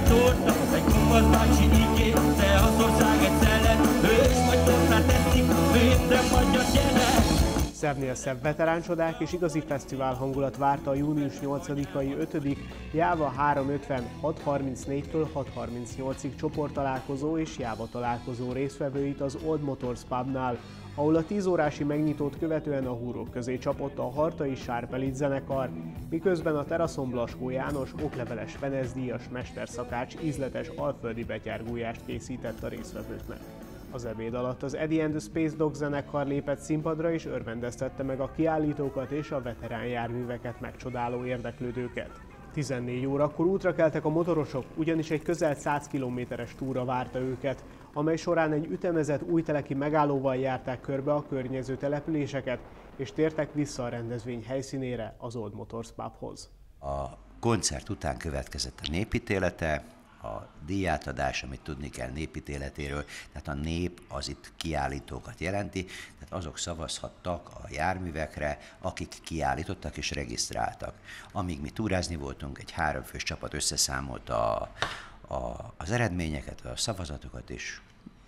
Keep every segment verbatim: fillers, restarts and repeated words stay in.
torta, egy kupasz bácsi igé, te az ország egy szelet, hős vagy tornát teszik, minden magyar gyerek. Szebbnél szebb veteráncsodák és igazi fesztivál hangulat várta a június nyolcadikai ötödik Jáva háromszázötven hat harmincnégytől hat harmincnyolcig csoporttalálkozó és Jáva találkozó résztvevőit az Old Motors Pubnál, ahol a tíz órási megnyitót követően a húrok közé csapott a Hartai Sárpelit zenekar, miközben a teraszon Blaskó János okleveles Ferenc-díjas mesterszakács ízletes alföldi betyárgújást készített a résztvevőknek. Az ebéd alatt az Eddie and the Space Dog zenekar lépett színpadra és örvendeztette meg a kiállítókat és a veterán járműveket megcsodáló érdeklődőket. tizennégy órakor útra keltek a motorosok, ugyanis egy közel száz kilométeres túra várta őket, amely során egy ütemezett újteleki megállóval járták körbe a környező településeket, és tértek vissza a rendezvény helyszínére, az Old Motors Pubhoz. A koncert után következett a népítélete, a díjátadás, amit tudni kell népítéletéről, tehát a nép az itt kiállítókat jelenti, tehát azok szavazhattak a járművekre, akik kiállítottak és regisztráltak. Amíg mi túrázni voltunk, egy háromfős csapat összeszámolta a, a, az eredményeket, a szavazatokat, és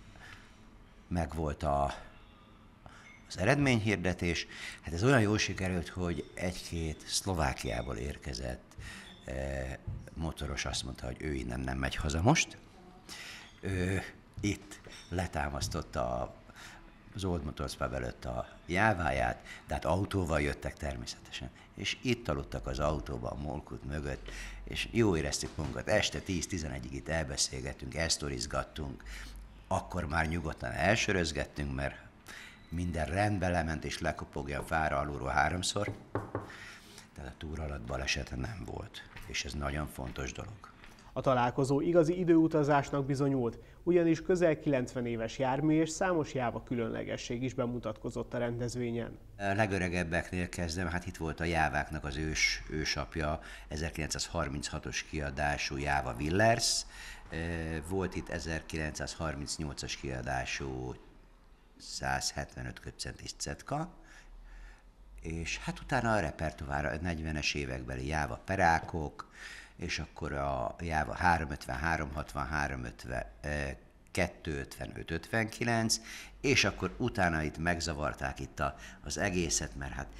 megvolt a, az eredményhirdetés. Hát ez olyan jól sikerült, hogy egy-két Szlovákiából érkezett motoros azt mondta, hogy ő innen nem megy haza most. Ő itt letámasztotta az Old Motors Pub előtt a jáváját, de hát autóval jöttek természetesen. És itt aludtak az autóban, a molkút mögött, és jó éreztük magunkat. Este tíz-tizenegyig itt elbeszélgettünk, elsztorizgattunk, akkor már nyugodtan elsörözgettünk, mert minden rendbe lement, és lekopogja a fára alulról háromszor. Tehát a túra alatt baleset nem volt, és ez nagyon fontos dolog. A találkozó igazi időutazásnak bizonyult, ugyanis közel kilencven éves jármű és számos Jáva különlegesség is bemutatkozott a rendezvényen. A legöregebbeknél kezdem, hát itt volt a Jáváknak az ős, ősapja, ezerkilencszázharminchatos kiadású Jáva Villers, volt itt ezerkilencszázharmincnyolcas kiadású száz hetvenöt köbcentis Cetka, és hát utána a repertoár a negyvenes évekbeli Jáva Perákok, és akkor a Jáva háromszázötven, háromszázhatvan, háromszázötven, kétszázötvenöt, ötvenkilenc, és akkor utána itt megzavarták itt a, az egészet, mert hát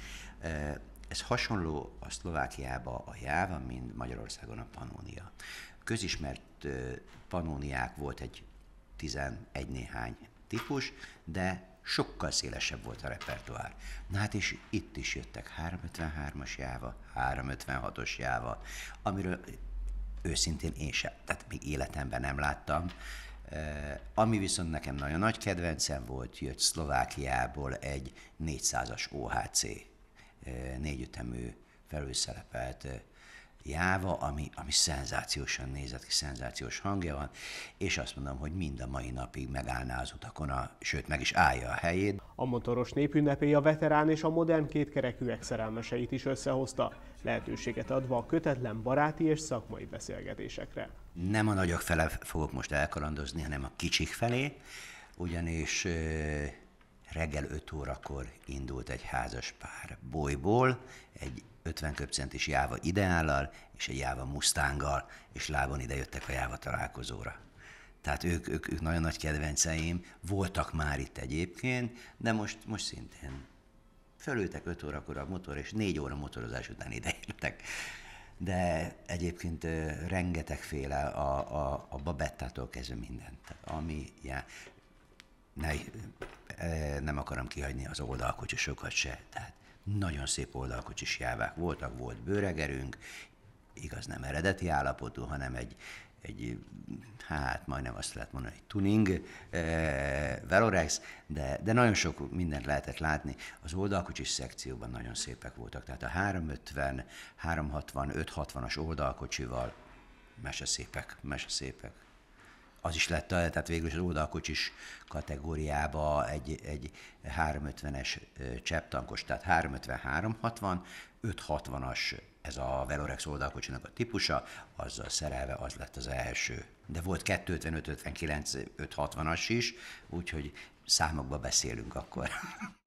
ez hasonló a Szlovákiában a Jáva, mint Magyarországon a Pannónia. Közismert pannóniák volt egy tizenegy néhány típus, de sokkal szélesebb volt a repertoár. Na hát és itt is jöttek háromszázötvenhármas Jáva, háromszázötvenhatos Jáva, amiről őszintén én sem, tehát még életemben nem láttam. Uh, ami viszont nekem nagyon nagy kedvencem volt, jött Szlovákiából egy négyszázas o há cé, uh, négyütemű felülszelepelt uh, Jáva, ami, ami szenzációsan nézett ki, szenzációs hangja van, és azt mondom, hogy mind a mai napig megállná az utakon, a, sőt meg is állja a helyét. A motoros népünnepé a veterán és a modern kétkerekűek szerelmeseit is összehozta, lehetőséget adva a kötetlen baráti és szakmai beszélgetésekre. Nem a nagyok fele fogok most elkalandozni, hanem a kicsik felé, ugyanis euh, reggel öt órakor indult egy házas pár Bolyból, egy ötven köbcentis Jáva Ideállal és egy Jáva Mustanggal, és lábon ide jöttek a Jáva találkozóra. Tehát ők, ők, ők nagyon nagy kedvenceim, voltak már itt egyébként, de most, most szintén fölültek öt órakor a motor, és négy óra motorozás után ideértek. De egyébként rengetegféle a, a, a babettától kezdve mindent. Tehát ami, já, ne, nem akarom kihagyni az oldalkocsisokat se. Tehát nagyon szép oldalkocsis Jávák voltak, volt bőregerünk, igaz nem eredeti állapotú, hanem egy, egy hát majdnem azt lehet mondani, egy tuning eh, Velorex, de, de nagyon sok mindent lehetett látni. Az oldalkocsis szekcióban nagyon szépek voltak, tehát a háromszázötven, háromszázhatvan, ötszázhatvanas oldalkocsival meseszépek, meseszépek. Az is lett, tehát végül is az oldalkocsis kategóriába egy, egy háromszázötvenes csepptankos, tehát háromszázötven, háromszázhatvan, ötszázhatvanas ez a Velorex oldalkocsinak a típusa, azzal szerelve az lett az első. De volt kétszázötvenöt, ötvenkilenc, ötszázhatvanas is, úgyhogy számokba beszélünk akkor.